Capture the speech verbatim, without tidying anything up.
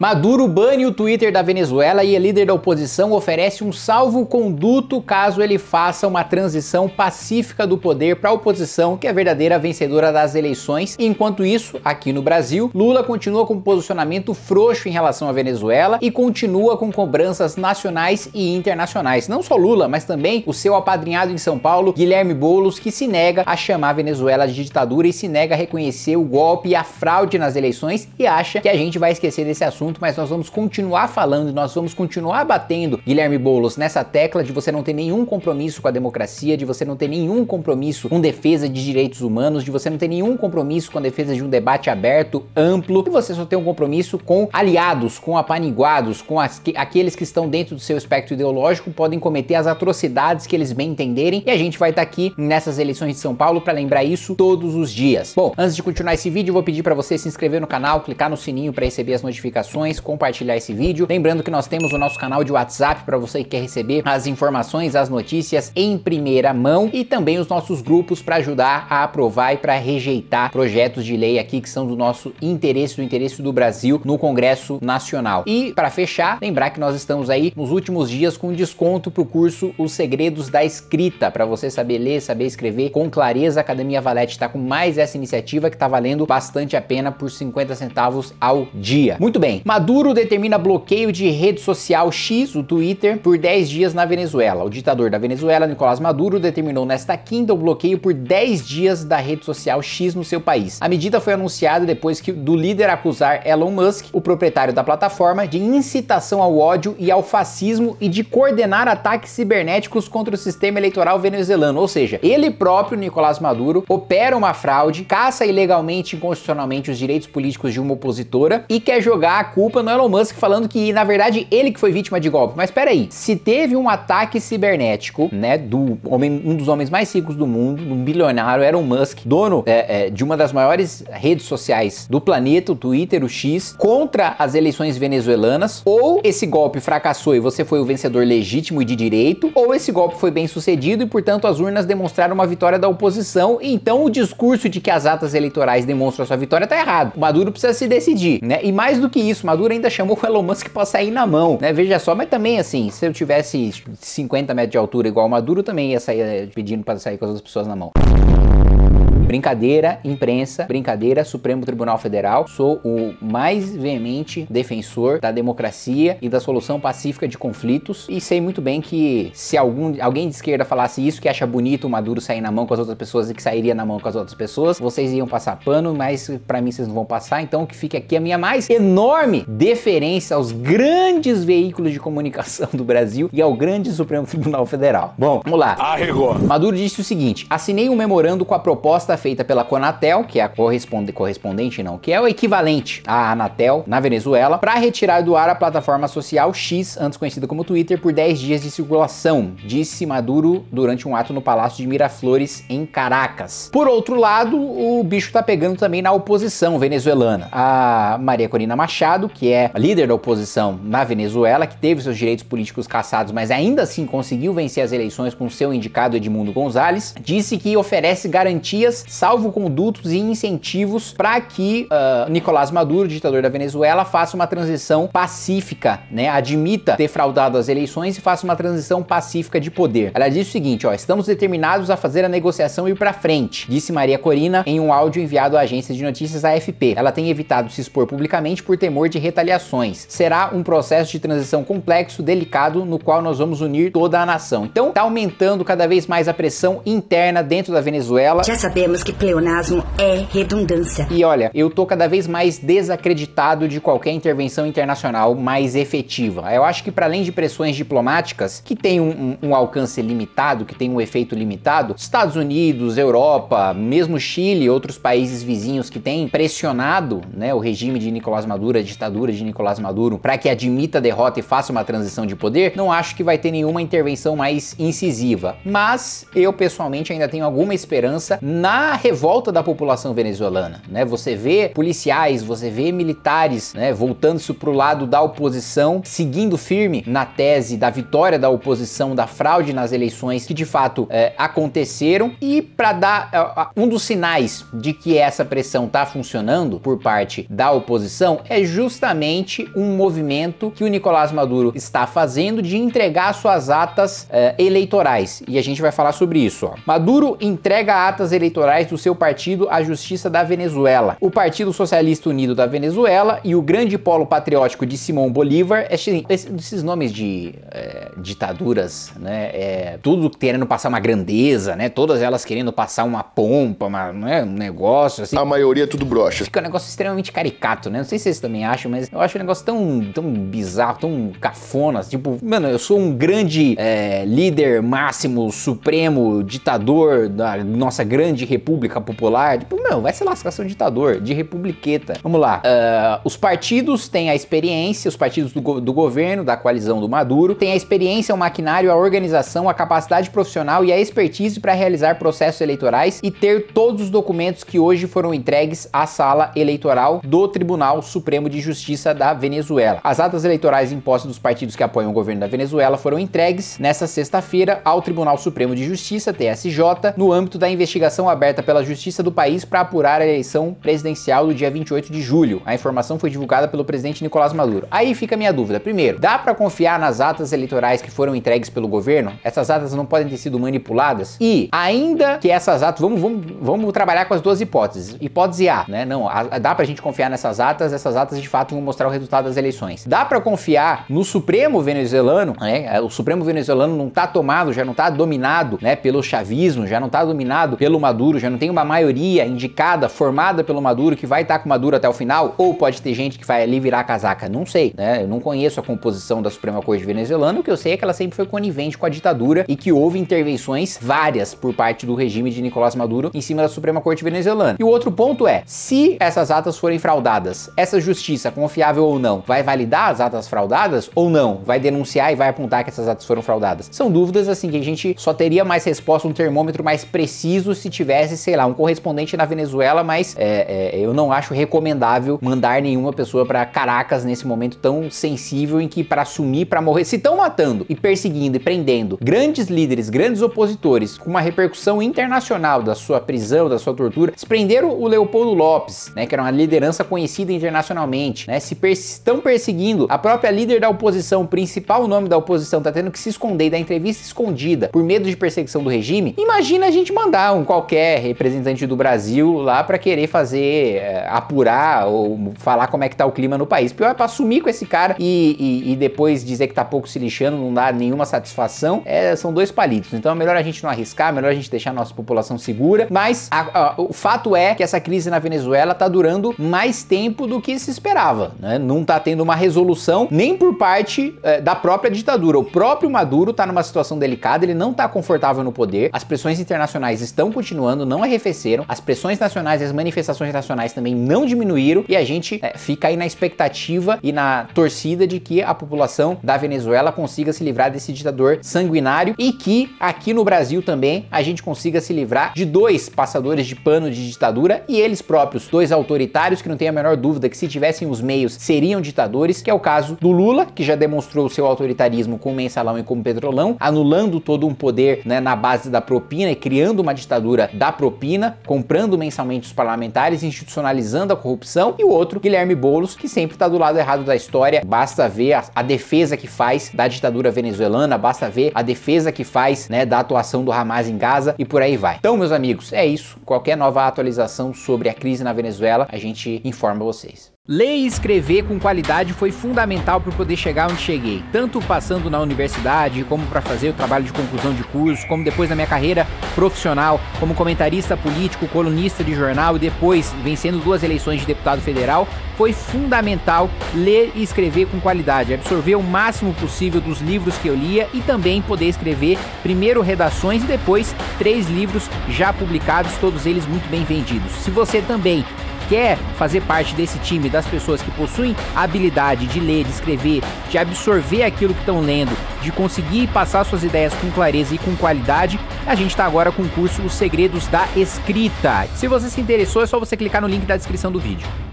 Maduro bane o Twitter da Venezuela e a líder da oposição oferece um salvo-conduto caso ele faça uma transição pacífica do poder para a oposição, que é a verdadeira vencedora das eleições. E enquanto isso, aqui no Brasil, Lula continua com um posicionamento frouxo em relação à Venezuela e continua com cobranças nacionais e internacionais. Não só Lula, mas também o seu apadrinhado em São Paulo, Guilherme Boulos, que se nega a chamar a Venezuela de ditadura e se nega a reconhecer o golpe e a fraude nas eleições e acha que a gente vai esquecer desse assunto, mas nós vamos continuar falando, nós vamos continuar batendo, Guilherme Boulos, nessa tecla de você não ter nenhum compromisso com a democracia, de você não ter nenhum compromisso com defesa de direitos humanos, de você não ter nenhum compromisso com a defesa de um debate aberto, amplo, e você só tem um compromisso com aliados, com apaniguados, com as, que, aqueles que estão dentro do seu espectro ideológico, podem cometer as atrocidades que eles bem entenderem, e a gente vai estar aqui nessas eleições de São Paulo para lembrar isso todos os dias. Bom, antes de continuar esse vídeo, eu vou pedir para você se inscrever no canal, clicar no sininho para receber as notificações, compartilhar esse vídeo. Lembrando que nós temos o nosso canal de WhatsApp para você que quer receber as informações, as notícias em primeira mão e também os nossos grupos para ajudar a aprovar e para rejeitar projetos de lei aqui que são do nosso interesse, do interesse do Brasil no Congresso Nacional. E para fechar, lembrar que nós estamos aí nos últimos dias com desconto para o curso Os Segredos da Escrita, para você saber ler, saber escrever com clareza. A Academia Valete está com mais essa iniciativa que está valendo bastante a pena por cinquenta centavos ao dia. Muito bem, Maduro determina bloqueio de rede social X, o Twitter, por dez dias na Venezuela. O ditador da Venezuela, Nicolás Maduro, determinou nesta quinta o bloqueio por dez dias da rede social X no seu país. A medida foi anunciada depois que, do líder acusar Elon Musk, o proprietário da plataforma, de incitação ao ódio e ao fascismo e de coordenar ataques cibernéticos contra o sistema eleitoral venezuelano. Ou seja, ele próprio, Nicolás Maduro, opera uma fraude, caça ilegalmente e inconstitucionalmente os direitos políticos de uma opositora e quer jogar a culpa no Elon Musk, falando que, na verdade, ele que foi vítima de golpe. Mas peraí, se teve um ataque cibernético, né, do homem, um dos homens mais ricos do mundo, um bilionário, Elon Musk, dono é, é, de uma das maiores redes sociais do planeta, o Twitter, o X, contra as eleições venezuelanas, ou esse golpe fracassou e você foi o vencedor legítimo e de direito, ou esse golpe foi bem sucedido e, portanto, as urnas demonstraram uma vitória da oposição, e então o discurso de que as atas eleitorais demonstram a sua vitória tá errado. O Maduro precisa se decidir, né? E mais do que isso, Maduro ainda chamou o Elon Musk pra sair na mão, né? Veja só, mas também assim, se eu tivesse cinquenta metros de altura igual o Maduro, também ia sair pedindo para sair com as outras pessoas na mão. Brincadeira, imprensa, brincadeira, Supremo Tribunal Federal. Sou o mais veemente defensor da democracia e da solução pacífica de conflitos e sei muito bem que se algum, alguém de esquerda falasse isso, que acha bonito o Maduro sair na mão com as outras pessoas e que sairia na mão com as outras pessoas, vocês iam passar pano, mas pra mim vocês não vão passar, então que fique aqui a minha mais enorme deferência aos grandes veículos de comunicação do Brasil e ao grande Supremo Tribunal Federal. Bom, vamos lá. Arregou. Maduro disse o seguinte: assinei um memorando com a proposta feita pela Conatel, que é a corresponde, correspondente não, que é o equivalente à Anatel na Venezuela, para retirar do ar a plataforma social X, antes conhecida como Twitter, por dez dias de circulação, disse Maduro durante um ato no Palácio de Miraflores, em Caracas. Por outro lado, o bicho tá pegando também na oposição venezuelana. A Maria Corina Machado, que é a líder da oposição na Venezuela, que teve seus direitos políticos cassados, mas ainda assim conseguiu vencer as eleições com seu indicado Edmundo Gonzalez, disse que oferece garantias, salvo-condutos e incentivos para que uh, Nicolás Maduro, ditador da Venezuela, faça uma transição pacífica, né? Admita ter fraudado as eleições e faça uma transição pacífica de poder. Ela disse o seguinte, ó: estamos determinados a fazer a negociação e ir para frente, disse Maria Corina em um áudio enviado à agência de notícias A F P. Ela tem evitado se expor publicamente por temor de retaliações. Será um processo de transição complexo, delicado, no qual nós vamos unir toda a nação. Então, tá aumentando cada vez mais a pressão interna dentro da Venezuela. Já sabemos que pleonasmo é redundância. E olha, eu tô cada vez mais desacreditado de qualquer intervenção internacional mais efetiva. Eu acho que para além de pressões diplomáticas, que tem um, um, um alcance limitado, que tem um efeito limitado, Estados Unidos, Europa, mesmo Chile e outros países vizinhos que têm pressionado, né, o regime de Nicolás Maduro, a ditadura de Nicolás Maduro, para que admita a derrota e faça uma transição de poder, não acho que vai ter nenhuma intervenção mais incisiva. Mas eu pessoalmente ainda tenho alguma esperança na uma revolta da população venezuelana, né? Você vê policiais, você vê militares, né, voltando-se pro lado da oposição, seguindo firme na tese da vitória da oposição, da fraude nas eleições que de fato é, aconteceram. E para dar uh, um dos sinais de que essa pressão tá funcionando por parte da oposição é justamente um movimento que o Nicolás Maduro está fazendo de entregar suas atas uh, eleitorais. E a gente vai falar sobre isso. Ó. Maduro entrega atas eleitorais do seu partido à Justiça da Venezuela. O Partido Socialista Unido da Venezuela e o Grande Polo Patriótico de Simão Bolívar, esses nomes de é, ditaduras, né, é, tudo querendo passar uma grandeza, né, todas elas querendo passar uma pompa, uma, né, um negócio assim. A maioria é tudo broxa. Fica um negócio extremamente caricato, né, não sei se vocês também acham, mas eu acho um negócio tão, tão bizarro, tão cafona, tipo, mano, eu sou um grande é, líder máximo, supremo, ditador da nossa grande república popular, tipo, não, vai se lascar, ser um ditador, de republiqueta. Vamos lá, uh, os partidos têm a experiência, os partidos do, go do governo, da coalizão do Maduro, têm a experiência, o maquinário, a organização, a capacidade profissional e a expertise para realizar processos eleitorais e ter todos os documentos que hoje foram entregues à sala eleitoral do Tribunal Supremo de Justiça da Venezuela. As atas eleitorais em posse dos partidos que apoiam o governo da Venezuela foram entregues nesta sexta-feira ao Tribunal Supremo de Justiça, T S J, no âmbito da investigação aberta pela Justiça do país para apurar a eleição presidencial do dia vinte e oito de julho. A informação foi divulgada pelo presidente Nicolás Maduro. Aí fica a minha dúvida. Primeiro, dá para confiar nas atas eleitorais que foram entregues pelo governo? Essas atas não podem ter sido manipuladas? E, ainda que essas atas, vamos, vamos, vamos trabalhar com as duas hipóteses. Hipótese A, né? Não, a, dá pra gente confiar nessas atas, essas atas de fato vão mostrar o resultado das eleições. Dá para confiar no Supremo venezuelano, né? O Supremo venezuelano não tá tomado, já não tá dominado, né, pelo chavismo, já não tá dominado pelo Maduro, já não tem uma maioria indicada, formada pelo Maduro, que vai estar com o Maduro até o final, ou pode ter gente que vai ali virar a casaca, não sei, né? Eu não conheço a composição da Suprema Corte venezuelana, o que eu sei é que ela sempre foi conivente com a ditadura e que houve intervenções várias por parte do regime de Nicolás Maduro em cima da Suprema Corte venezuelana. E o outro ponto é, se essas atas forem fraudadas, essa justiça, confiável ou não, vai validar as atas fraudadas ou não? Vai denunciar e vai apontar que essas atas foram fraudadas? São dúvidas assim que a gente só teria mais resposta, um termômetro mais preciso se tivesse, sei lá, um correspondente na Venezuela, mas é, é, eu não acho recomendável mandar nenhuma pessoa para Caracas nesse momento tão sensível em que para assumir, para morrer, se estão matando e perseguindo e prendendo grandes líderes, grandes opositores, com uma repercussão internacional da sua prisão, da sua tortura. Se prenderam o Leopoldo Lopes, né, que era uma liderança conhecida internacionalmente, né, se per estão perseguindo a própria líder da oposição, o principal nome da oposição, tá tendo que se esconder e dar entrevista escondida por medo de perseguição do regime. Imagina a gente mandar um qualquer representante do Brasil lá para querer fazer, é, apurar ou falar como é que tá o clima no país. Pior é pra assumir com esse cara e, e, e depois dizer que tá pouco se lixando, não dá nenhuma satisfação. É, são dois palitos. Então é melhor a gente não arriscar, melhor a gente deixar a nossa população segura. Mas a, a, o fato é que essa crise na Venezuela tá durando mais tempo do que se esperava, né? Não tá tendo uma resolução nem por parte é, da própria ditadura. O próprio Maduro tá numa situação delicada, ele não tá confortável no poder. As pressões internacionais estão continuando, não arrefeceram. As pressões nacionais e as manifestações nacionais também não diminuíram e a gente é, fica aí na expectativa e na torcida de que a população da Venezuela consiga se livrar desse ditador sanguinário e que aqui no Brasil também a gente consiga se livrar de dois passadores de pano de ditadura e eles próprios, dois autoritários que não tem a menor dúvida que se tivessem os meios seriam ditadores, que é o caso do Lula, que já demonstrou o seu autoritarismo com o mensalão e com o petrolão, anulando todo um poder, né, na base da propina e criando uma ditadura da propina, comprando mensalmente os parlamentares, institucionalizando a corrupção, e o outro, Guilherme Boulos, que sempre tá do lado errado da história. Basta ver a, a defesa que faz da ditadura venezuelana, basta ver a defesa que faz, né, da atuação do Hamas em Gaza e por aí vai. Então, meus amigos, é isso. Qualquer nova atualização sobre a crise na Venezuela, a gente informa vocês. Ler e escrever com qualidade foi fundamental para poder chegar onde cheguei, tanto passando na universidade, como para fazer o trabalho de conclusão de curso, como depois na minha carreira profissional, como comentarista político, colunista de jornal e depois vencendo duas eleições de deputado federal. Foi fundamental ler e escrever com qualidade, absorver o máximo possível dos livros que eu lia e também poder escrever primeiro redações e depois três livros já publicados, todos eles muito bem vendidos. Se você também quer fazer parte desse time das pessoas que possuem a habilidade de ler, de escrever, de absorver aquilo que estão lendo, de conseguir passar suas ideias com clareza e com qualidade, a gente está agora com o curso Os Segredos da Escrita. Se você se interessou, é só você clicar no link da descrição do vídeo.